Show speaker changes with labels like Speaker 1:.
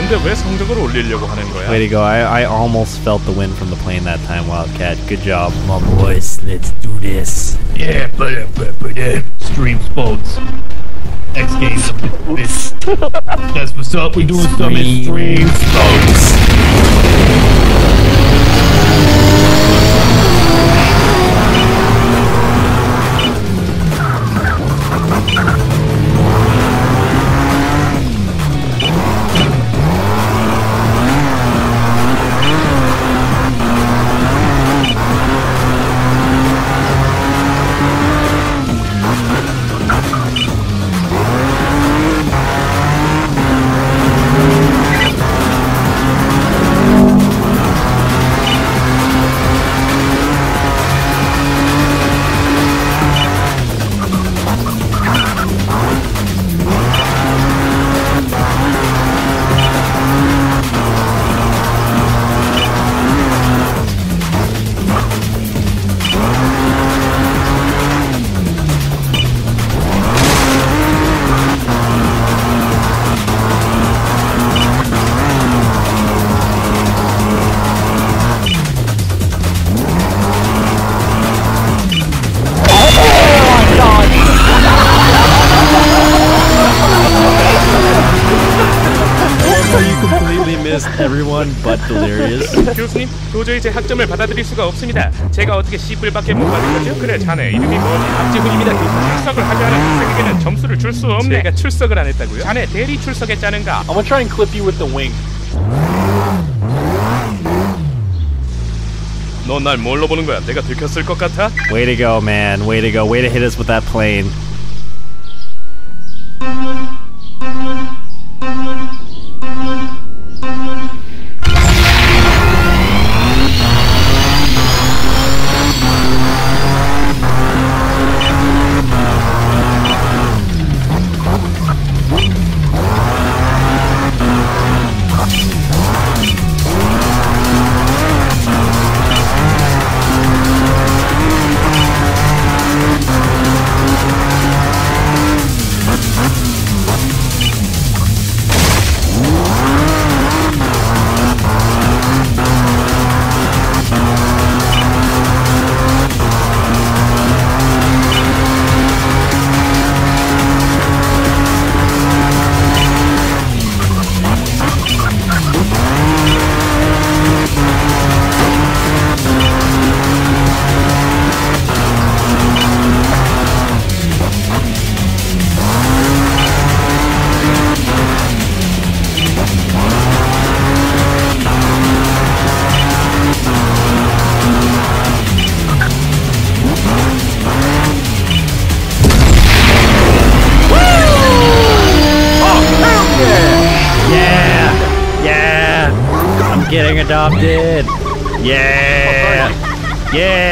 Speaker 1: 근데 왜 성적을 올리려고 하는 거야?
Speaker 2: Way to go. I almost felt the wind from the plane that time, Wildcat. Good job.
Speaker 3: My boys, let's do this.
Speaker 4: Yeah, but stream sports. X Games. That's what's up. We doing some extreme sports.
Speaker 2: Everyone but Delirious.
Speaker 1: 교수님, 도저히 제 학점을 받아들일 수가 없습니다. 제가 어떻게 C뿔밖에 못 받은 거죠? 그래, 자네 이름이 뭐지? 박지훈입니다. 교수. 출석을 하지 않은 학생에게는 점수를 줄 수 없네. 제가 출석을 안 했다고요? 자네 대리 출석했자는가?
Speaker 5: I'm gonna try and clip you with the wing.
Speaker 1: 너 날 뭘로 보는 거야? 내가 들켰을 것 같아?
Speaker 2: Way to go, man. Way to go. Way to hit us with that plane. Getting adopted. Yeah. Yeah.